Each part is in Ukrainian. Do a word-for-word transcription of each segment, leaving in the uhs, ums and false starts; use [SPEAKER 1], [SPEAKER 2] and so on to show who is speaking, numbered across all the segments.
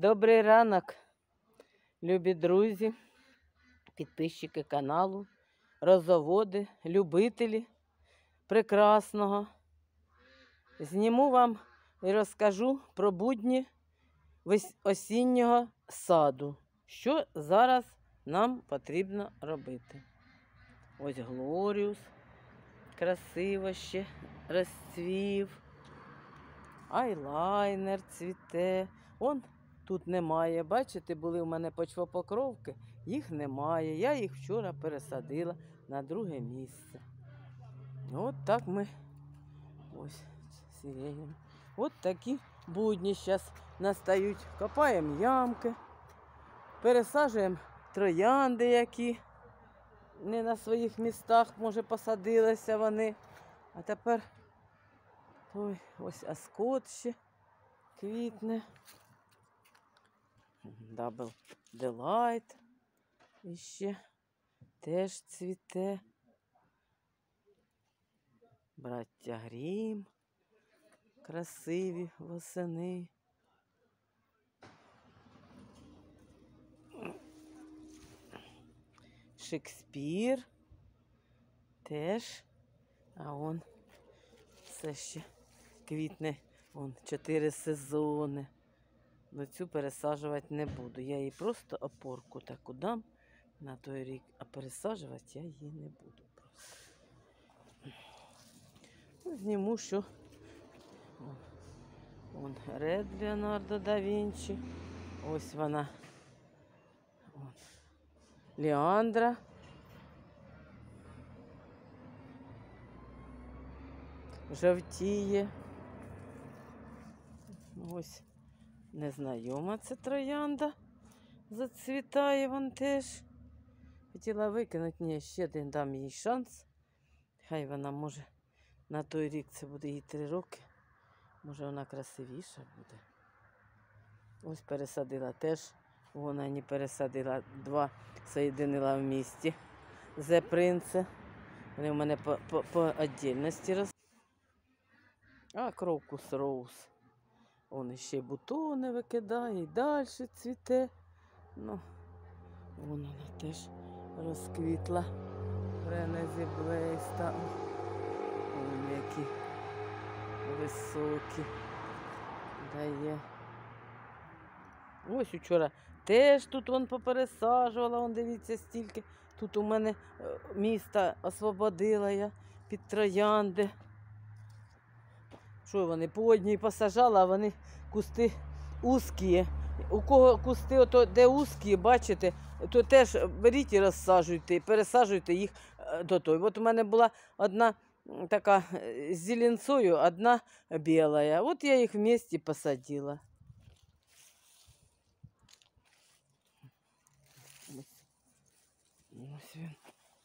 [SPEAKER 1] Добрий ранок, любі друзі, підписчики каналу, розоводи, любителі прекрасного. Зніму вам і розкажу про будні осіннього саду, що зараз нам потрібно робити. Ось глоріус, красиво ще розцвів, айлайнер цвіте. Он тут немає. Бачите, були в мене почвопокровки, їх немає. Я їх вчора пересадила на друге місце. От так ми, ось, сиренем. От такі будні зараз настають. Копаємо ямки, пересаджуємо троянди, які не на своїх містах, може, посадилися вони. А тепер ой, ось аскот ще квітне. Дабл Делайт іще теж цвіте. Браття Грім красиві восени. Шекспір теж, а он все ще квітне, он чотири сезони. Но цю пересаджувати не буду. Я їй просто опорку таку дам на той рік, а пересаджувати я її не буду просто. Ну, зніму, що вон Ред Леонардо да Вінчі. Ось вона. Вон. Леандра. Жовтіє. Ось. Незнайома це троянда. Зацвітає вон теж. Хотіла викинути, ні, ще один дам їй шанс. Хай вона може на той рік, це буде їй три роки. Може вона красивіша буде. Ось пересадила теж. Вона не пересадила. Два соєдинила в місті. Зе Принце. Вони в мене по, по, по віддільності ростуть. А крокус роуз. Он ще бутони викидає, і далі цвіте. Ну, вон вона теж розквітла. Ренезі Блейста. Вон які високі. Дає. Ось вчора теж тут вон попересаджувала. Вон, дивіться, стільки. Тут у мене місто освободила я під троянди. Що вони по одній посажала, а вони кусти узкі. У кого кусти, ото, де узкі, бачите, то теж беріть і розсаджуйте, і пересаджуйте їх до той. От у мене була одна така з зеленцою, одна біла. От я їх вместе посадила. Ось він.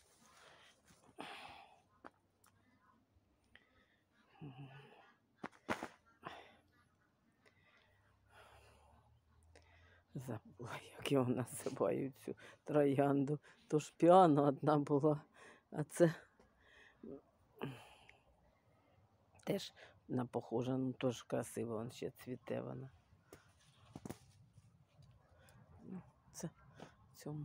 [SPEAKER 1] Забула, як його називають, цю троянду. То ж піано одна була, а це теж на похожа, ну теж красиво, вон ще цвіте вона. Це в цьому.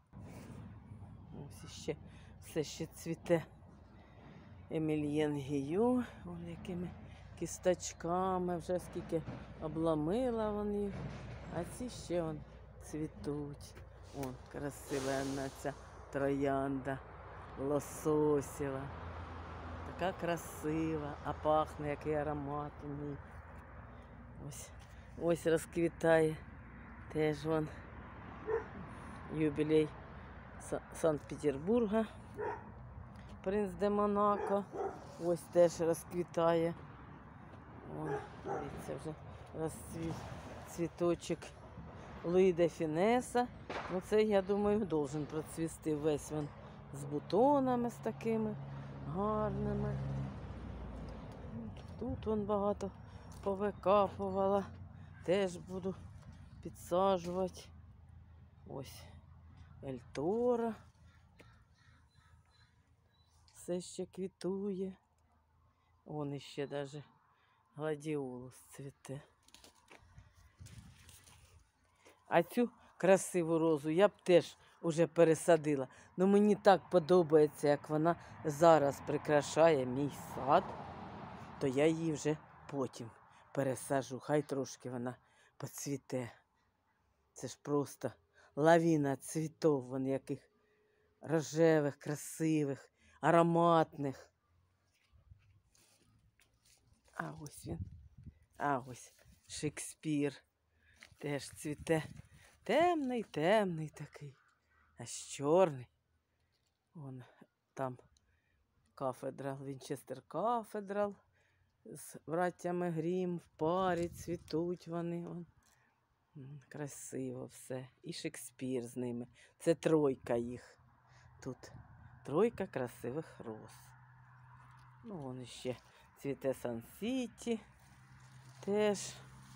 [SPEAKER 1] Ось ще, все ще цвіте. Емільєн Гію, ось якими кісточками, вже скільки обломила вони їх. А ці ще вон цвітуть. О, красива ця троянда, лососєва. Така красива, а пахне, який аромат у ній. Ось, ось розквітає теж вон юбілей Санкт-Петербурга. Принц де Монако. Ось теж розквітає. Вон, дивіться, вже розцвіт цвіточок Луї де Фінеса. Оце, я думаю, должен процвісти весь він з бутонами, з такими гарними. Тут вон багато повикапувала. Теж буду підсаджувати. Ось Ельтора. Все ще квітує. Вон іще навіть гладіолус цвіте. А цю красиву розу я б теж уже пересадила. Ну мені так подобається, як вона зараз прикрашає мій сад, то я її вже потім пересажу. Хай трошки вона поцвіте. Це ж просто лавіна цвітов, вон яких рожевих, красивих, ароматних. А ось він. А ось Шекспір. Теж цвіте. Темний, темний такий. Аж чорний. Вон там кафедра, Вінчестер кафедрал. З братями Грім в парі цвітуть вони. Вон. Красиво все. І Шекспір з ними. Це тройка їх. Тут тройка красивих роз. Ну, вон ще цвіте Сан-Сіті. Теж.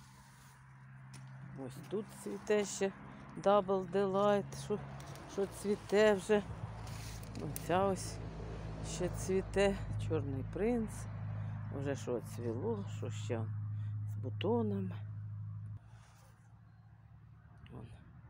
[SPEAKER 1] Ось тут цвіте ще Double Delight, що, що цвіте вже. Оця ось ще цвіте. Чорний принц. Вже що цвіло, що ще з бутонами. Вон.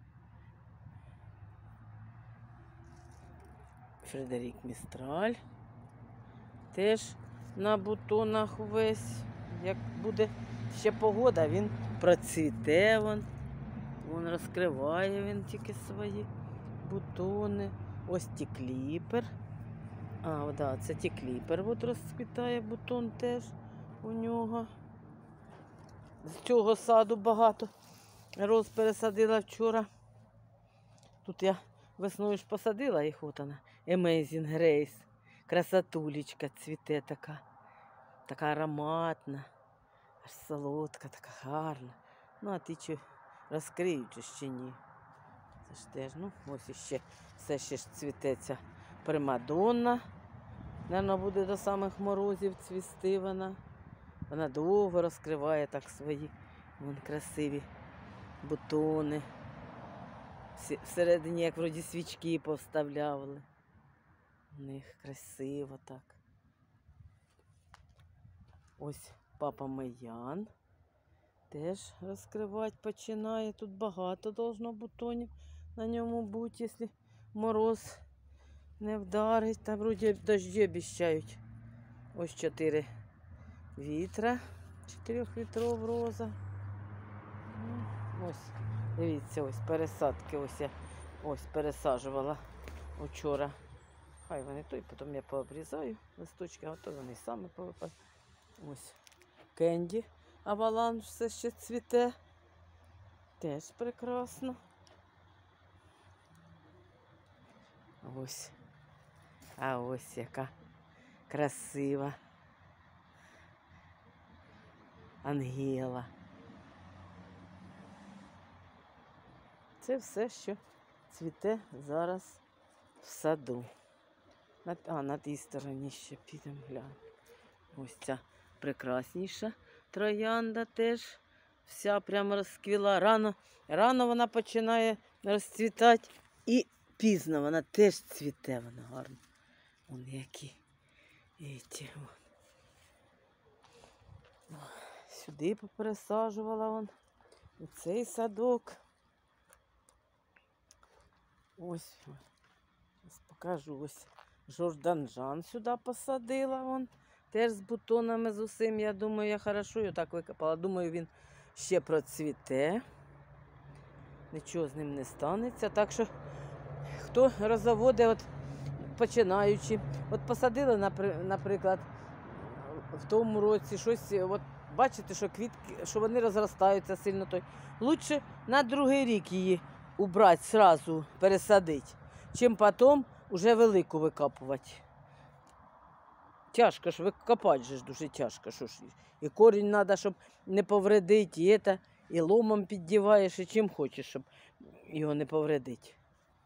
[SPEAKER 1] Фредерік Містраль. Теж на бутонах весь. Як буде ще погода, він процвіте. Вон, вон розкриває він тільки свої бутони. Ось тікліпер. А, да, це тікліпер. От розквітає бутон теж у нього. З цього саду багато роз пересадила вчора. Тут я весною ж посадила їх, от вона. Amazing Grace. Красотулечка цвіте така. Така ароматна. Аж солодка, така гарна. Ну, а ті чи розкриють, чи ще ні. Це ж теж, ну, ось іще все ще ж цвітеться. Примадонна. Наверно, буде до самих морозів цвісти вона. Вона довго розкриває так свої вон, красиві бутони. Всередині, як вроді свічки повставляли. У них красиво так. Ось Папа Мейян. Теж розкривати починає. Тут багато должно бутонів на ньому бути, якщо мороз не вдарить. Там вроді дощі обіцяють. Ось чотири вітра. Чотирьохлітрова роза. Ось, дивіться, ось пересадки. Ось я ось пересаджувала вчора. Хай вони той, потім я пообрізаю листочки, а то вони самі повипають. Ось Кенді Аваланж все ще цвіте. Теж прекрасно. Ось. А ось яка красива Ангела. Це все, що цвіте зараз в саду. А, на тій стороні ще підемо глянемо. Ось ця прекрасніша троянда теж вся прямо розквіла. Рано, рано вона починає розцвітати і пізно вона теж цвіте, вона гарно. Вон які. Эти, вон. Сюди попересаджувала вон. У цей садок. Ось, ось покажу, ось Жорданжан сюди посадила вон. Теж з бутонами з усім, я думаю, я хорошо його так викопала. Думаю, він ще процвіте. Нічого з ним не станеться. Так що, хто розоводить, от, починаючи, от посадили, наприклад, в тому році щось, от бачите, що квітки, що вони розростаються сильно, то лучше на другий рік її убрати, сразу пересадити, чим потім вже велику викопувати. Тяжко ж викопати, же ж дуже тяжко. Що ж. І корінь треба, щоб не повредити, і, це, і ломом піддіваєш, і чим хочеш, щоб його не повредити.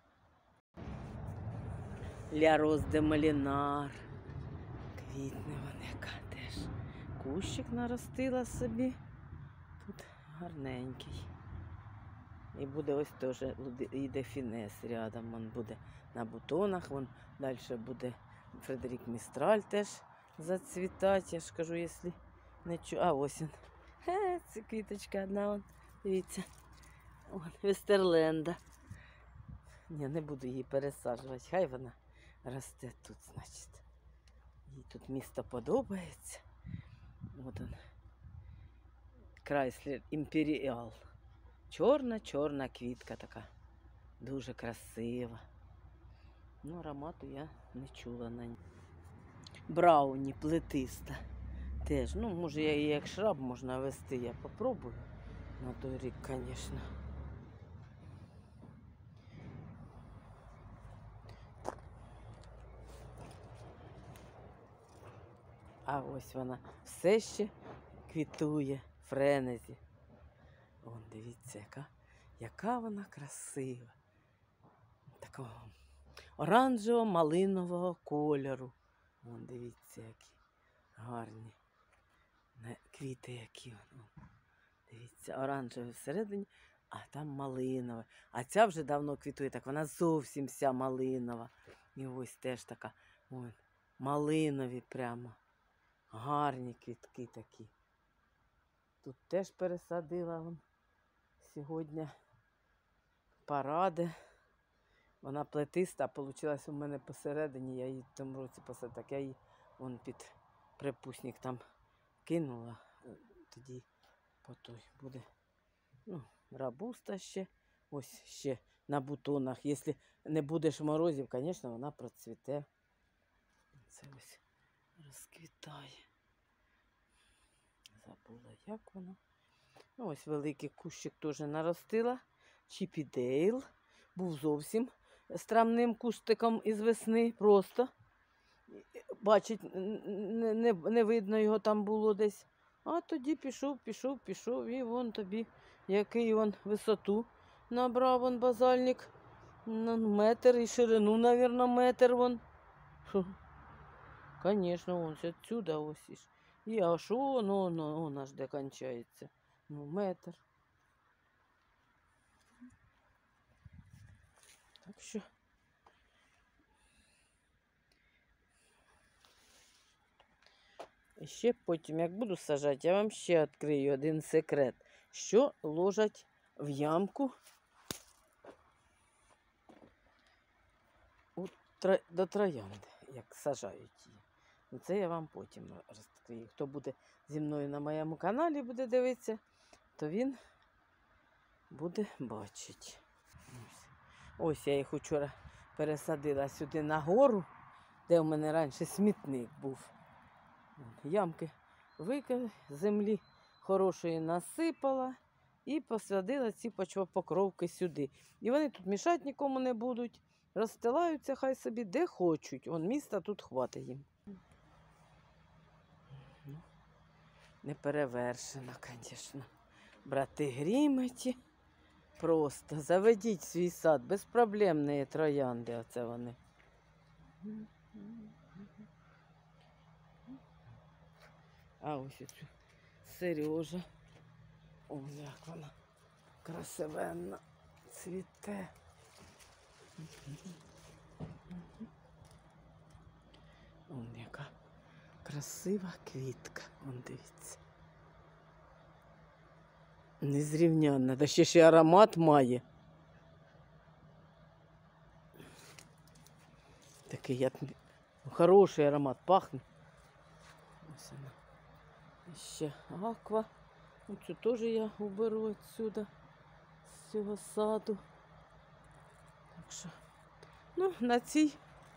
[SPEAKER 1] Ля Роз де Малінар. Квітне вона яка теж. Кущик наростила собі. Тут гарненький. І буде ось теж, йде фінес рядом, він буде на бутонах, вон далі буде Фредерік Містраль теж зацвітати, я ж кажу, якщо не чу... А, ось він. Хе, це квіточка одна, вон, дивіться. Вон, Вестерленда. Ні, не буду її пересаджувати. Хай вона росте тут, значить. Їй тут місто подобається. От он. Крайслер Імперіал. Чорна-чорна квітка така. Дуже красива. Ну, аромату я не чула на ній. Брауні плетиста. Теж, ну, може, я її як шраб можна вести, я попробую. На той рік, звісно. А ось вона все ще квітує, френезі. Вон, дивіться, яка, яка вона красива. Такого оранжево-малинового кольору. Вон, дивіться, які гарні квіти, які. Вон. Дивіться, оранжевий всередині, а там малинове. А ця вже давно квітує, так вона зовсім вся малинова. І ось теж така, вон, малинові прямо. Гарні квітки такі. Тут теж пересадила вон. Сьогодні паради. Вона плетиста, а вийшла у мене посередині, я її в тому році посадила, так я її вон під припусник там кинула. Тоді по той буде, ну, рабуста ще, ось ще на бутонах. Якщо не будеш морозів, звісно, вона процвіте. Це ось розквітає. Забула, як вона. Ну, ось великий кущик теж наростила. Чіпідейл. Був зовсім страмним кустиком із весни. Просто. Бачить, не, не, не видно його там було десь. А тоді пішов, пішов, пішов. І вон тобі, який він висоту набрав, вон базальник. Метр і ширину, мабуть, метр вон. Звісно, вон отсюди ось. І аж он, он, он аж де кончається. Ну, метр. Так що. І ще потім, як буду сажати, я вам ще відкрию один секрет. Що ложать в ямку у, до троянди, як сажають її. Ну, це я вам потім розкрию. Хто буде зі мною на моєму каналі, буде дивитися, то він буде бачити. Ось, Ось я їх вчора пересадила сюди на гору, де у мене раніше смітник був. Ямки викинула, землі хорошої насипала і посадила ці почвопокровки сюди. І вони тут мішати нікому не будуть, розстилаються хай собі де хочуть. Вон міста тут хватить їм. Не перевершено, звісно. Брати Гріметі. Просто заведіть свій сад. Безпроблемні троянди, оце вони. А ось оцю Сережа. О, як вона красивенна цвіте. Вон яка красива квітка. Вон дивіться. Незрівнянна. Та ще ще аромат має. Такий як хороший аромат пахне. Ось вона. Ще аква. Оцю теж я уберу відсюди, з цього саду. Так що, ну, на цій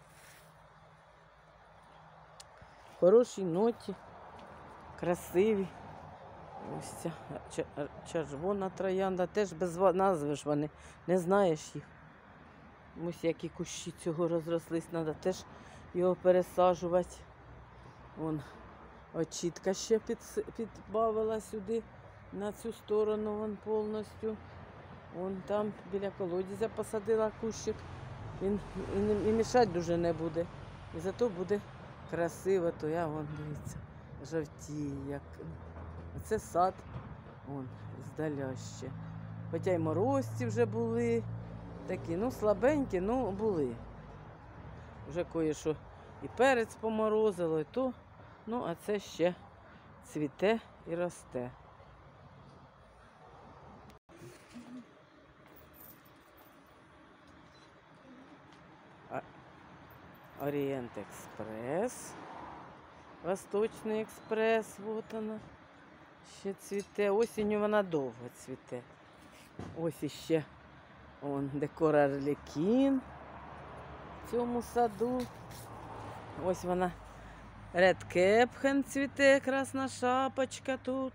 [SPEAKER 1] хорошій ноті, красиві. Ось ця червона троянда, теж без назви ж вони, не знаєш їх. Ось які кущі цього розрослись, треба теж його пересаджувати. Вон очітка ще під, підбавила сюди, на цю сторону, вон повністю. Вон там біля колодязя посадила кущик. Він і, не, і мішати дуже не буде. І зато буде красиво, то я, вон, дивіться, жовтіє. Як... Це сад, вон, здаля ще. Хоча й морозці вже були, такі, ну, слабенькі, ну, були. Вже кое-що і перець поморозило, і то, ну, а це ще цвіте і росте. Орієнт Експрес. Восточний експрес, вот вона. Ще цвіте. Осінню вона довго цвіте. Ось іще он декор Арлекін в цьому саду. Ось вона. Ред Кепхен цвіте, красна шапочка тут.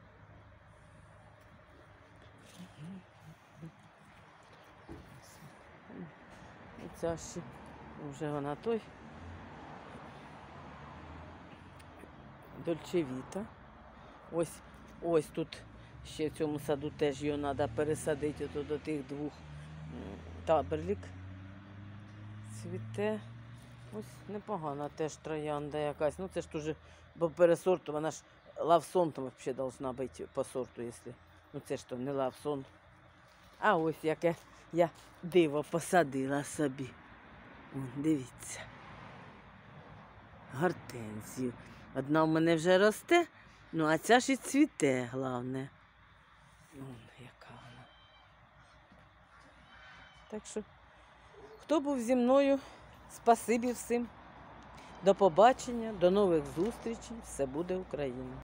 [SPEAKER 1] І ця ще вже вона той. Дольчевіта. Ось, ось тут ще в цьому саду теж його треба пересадити ото до тих двох. Таберлік цвіте. Ось непогана теж троянда якась. Ну це ж дуже, бо пересорту, вона ж лавсон там взагалі должна бути по сорту, якщо. Ну це ж то не лавсон. А ось яке я диво посадила собі. Вон, дивіться. Гортензію. Одна в мене вже росте, ну а ця ж і цвіте, головне. Вон яка вона. Так що, хто був зі мною, спасибі всім. До побачення, до нових зустрічей. Все буде Україна.